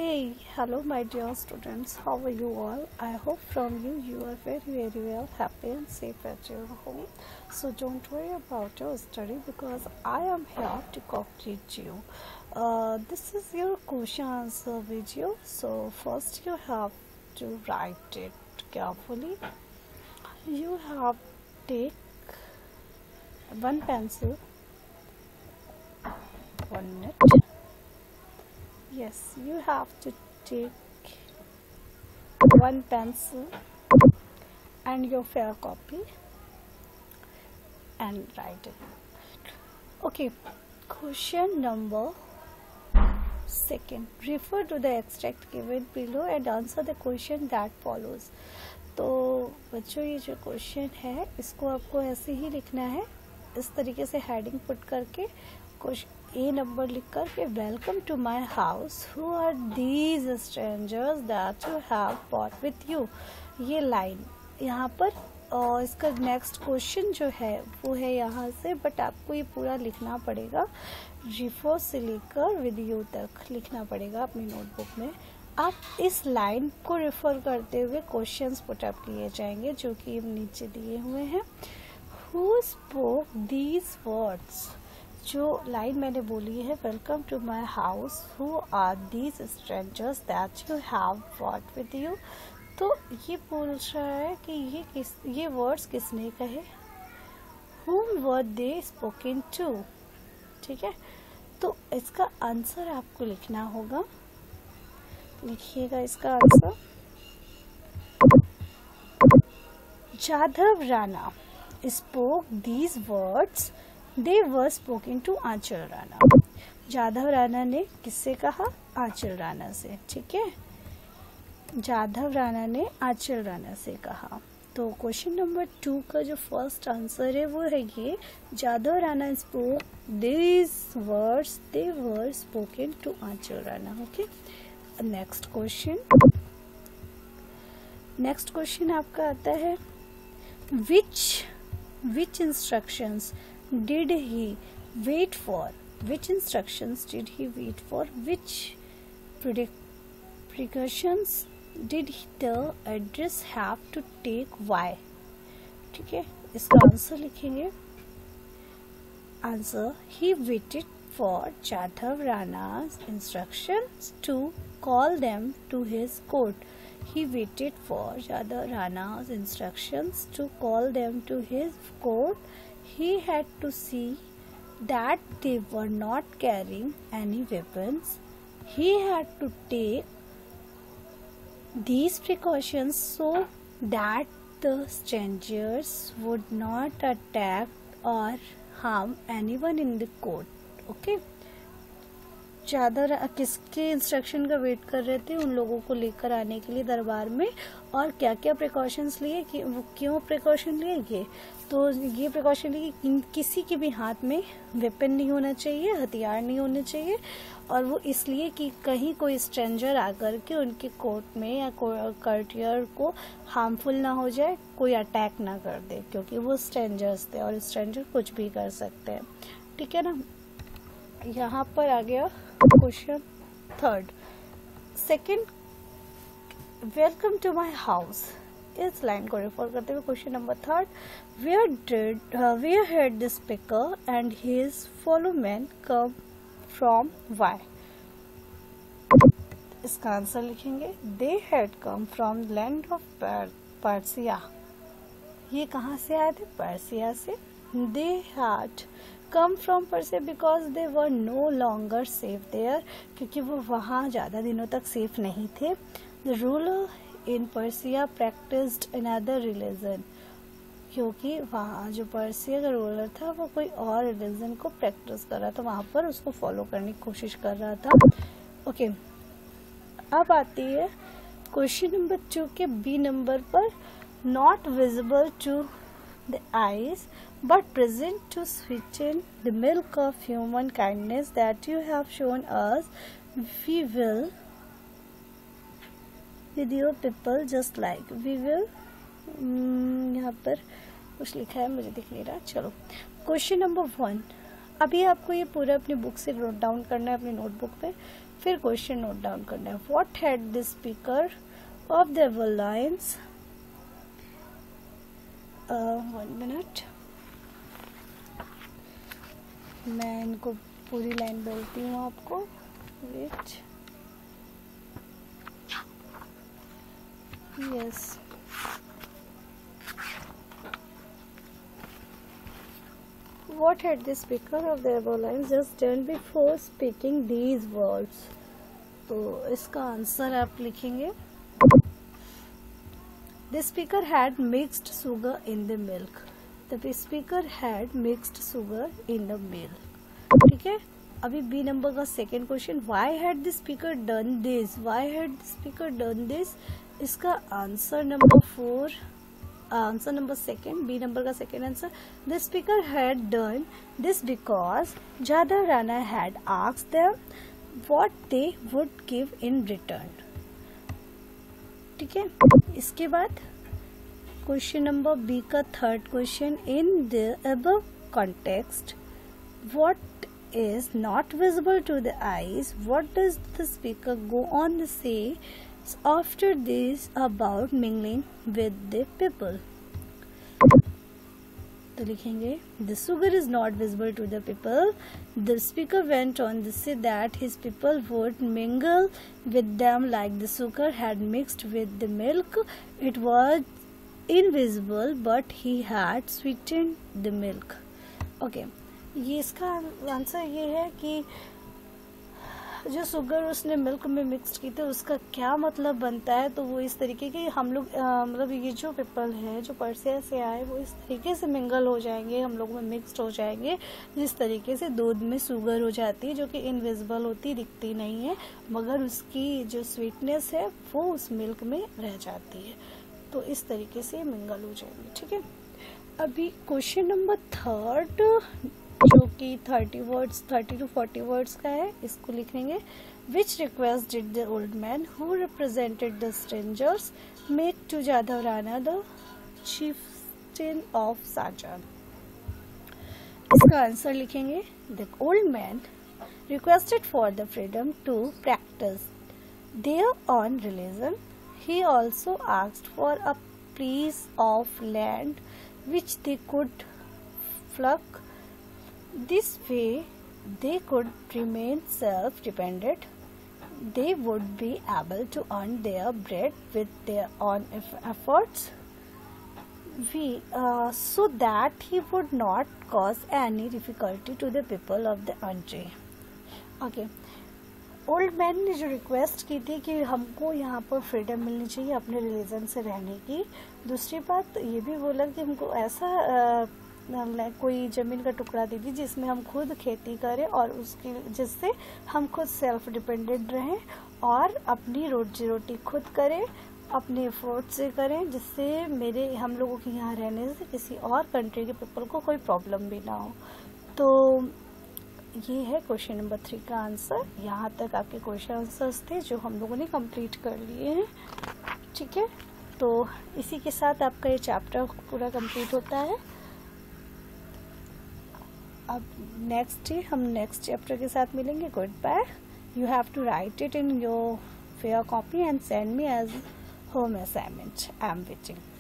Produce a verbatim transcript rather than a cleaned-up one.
Hey, hello my dear students, how are you all? I hope from you you are very very well, happy and safe at your home. So don't worry about your study because I am here to complete you. Uh, this is your question answer video. So first you have to write it carefully. You have to take one pencil, one minute. Yes, you have to take one pencil and your fair copy and write it. Okay, question number second. Refer to the extract given below and answer the question that follows. तो बच्चों ये जो question है इसको आपको ऐसे ही लिखना है, इस तरीके से हेडिंग पुट करके क्वेश्चन ए नंबर लिख कर के welcome to my house, who are these strangers that you have bought with you, ये लाइन यहाँ पर। और इसका नेक्स्ट क्वेश्चन जो है वो है यहाँ से, बट आपको ये पूरा लिखना पड़ेगा, रिफर से लेकर विद यू तक लिखना पड़ेगा अपनी नोटबुक में। आप इस लाइन को रेफर करते हुए क्वेश्चंस पुट अप किए जाएंगे जो कि नीचे दिए हुए हैं। हु स्पोक दीज वर्ड्स, जो लाइन मैंने बोली है welcome to my house, who are these strangers that you have brought with you, तो ये बोल रहा है कि ये किस ये वर्ड्स किसने कहे, whom were they spoken to, ठीक है। तो इसका आंसर आपको लिखना होगा, लिखिएगा इसका answer. Jadhav Rana spoke these words, they were spoken to Anchal Rana. Jadhav Rana ने किससे कहा? आंचल राणा से, ठीक है। जाधव राणा ने आंचल राणा से कहा। तो क्वेश्चन नंबर टू का जो फर्स्ट आंसर है वो है ये, Jadhav Rana spoke these words, they were spoken to Anchal Rana. Okay, next question next question आपका आता है, which which instructions did he wait for, which instructions did he wait for, which precautions did the address have to take, why, ठीक है। इसका answer लिखेंगे। Answer, he waited for Jadhav Rana's instructions to call them to his court. He waited for Jadhav Rana's instructions to call them to his court. He had to see that they were not carrying any weapons. He had to take these precautions so that the strangers would not attack or harm anyone in the court. Okay? ज़्यादा किसके instruction का wait कर रहे थे? उन लोगों को लेकर आने के लिए दरबार में, और क्या क्या प्रिकॉशंस लिए, कि वो क्यों प्रिकॉशन लिए, ये तो ये प्रिकॉशन लिए कि किसी के भी हाथ में वेपन नहीं होना चाहिए, हथियार नहीं होने चाहिए, और वो इसलिए कि कहीं कोई स्ट्रेंजर आकर के उनके कोर्ट में या कर्टियर को हार्मफुल ना हो जाए, कोई अटैक ना कर दे, क्योंकि वो स्ट्रेंजर्स थे और स्ट्रेंजर कुछ भी कर सकते हैं, ठीक है ना। यहाँ पर आ गया question third. Second, welcome to my house, इस लाइन को रेफर करते हुए question number third, where did where had the speaker and his follow man come from, why, इसका आंसर लिखेंगे। They had come from land of Persia, ये कहाँ से आए थे? पर्सिया से। They had come from Persia because they were no longer safe there, क्योंकि वो वहाँ ज़्यादा दिनों तक सेफ नहीं थे। The ruler in Persia practised another religion, क्योंकि वहाँ जो पर्सिया का रूलर था वो कोई और रिलीजन को प्रैक्टिस कर रहा था, वहाँ पर उसको फॉलो करने की कोशिश कर रहा था। Okay okay. अब आती है क्वेश्चन नंबर टू के बी नंबर पर, not visible to the eyes but present to sweeten the milk of human kindness that you have shown us, we will with your people just like we will, hmm, यहाँ पर कुछ लिखा है मुझे दिख नहीं रहा। चलो क्वेश्चन नंबर वन, अभी आपको ये पूरा अपनी बुक से नोट डाउन करना है अपनी नोटबुक पे। फिर क्वेश्चन नोट डाउन करना है. What had the speaker of the lines, one minute, मैं इनको पूरी लाइन बोलती हूँ आपको. Which yes What had the speaker of the above lines just done before speaking these words? तो इसका आंसर आप लिखेंगे. The speaker had mixed sugar in the milk. The speaker had mixed sugar in the milk. ठीक है. अभी B number का second question, why had the speaker done this? Why had the speaker done this? इसका answer number four, answer number second, B number का second answer. The speaker had done this because Jadav Rana had asked them what they would give in return. ठीक है. इसके बाद question number B का third question, in the above context what is not visible to the eyes, what does the speaker go on the say after this about mingling with the people. तो लिखेंगे the sugar is not visible to the people. The speaker went on to say that his people would mingle with them like the sugar had mixed with the milk. It was invisible but he had sweetened the milk. Okay, ये इसका answer ये है कि जो sugar उसने milk में mix की थी उसका क्या मतलब बनता है. तो वो इस तरीके के हम लोग मतलब ये जो पीपल है जो पर्सिया से आए वो इस तरीके से मिंगल हो जाएंगे, हम लोग में मिक्सड हो जाएंगे, जिस तरीके से दूध में शुगर हो जाती है जो कि इनविजिबल होती, दिखती नहीं है, मगर उसकी जो स्वीटनेस है वो उस मिल्क में रह जाती है. तो इस तरीके से मिंगल हो जाएंगे. ठीक है. अभी क्वेश्चन नंबर थर्ड जो कि thirty words thirty to forty words का है, इसको लिखेंगे. Which request did the old man who represented the strangers make to Jadav Rana the chieftain of Shahjahan. इसका आंसर लिखेंगे. The old man requested for the freedom to practise their own religion. He also asked for a piece of land which they could pluck. This way they could remain self-dependent. They would be able to earn their bread with their own efforts. We, uh, so that he would not cause any difficulty to the people of the country. Okay. Old man ने जो request की थी कि हमको यहाँ पर freedom मिलनी चाहिए अपने रिलीजन से रहने की. दूसरी बात ये भी बोला कि हमको ऐसा आ, कोई ज़मीन का टुकड़ा दे दी जिसमें हम खुद खेती करें और उसकी जिससे हम खुद सेल्फ डिपेंडेंट रहें और अपनी रोजी रोटी खुद करें, अपने एफर्ट से करें, जिससे मेरे हम लोगों के यहाँ रहने से किसी और कंट्री के पीपल को कोई प्रॉब्लम भी ना हो. तो ये है क्वेश्चन नंबर थ्री का आंसर. यहाँ तक आपके क्वेश्चन आंसर्स थे जो हम लोगों ने कंप्लीट कर लिए हैं. ठीक है. तो इसी के साथ आपका ये चैप्टर पूरा कंप्लीट होता है. अब नेक्स्ट डे हम नेक्स्ट चैप्टर के साथ मिलेंगे. Good bye. You have to write it in your fair copy and send me as home assignment. I am waiting.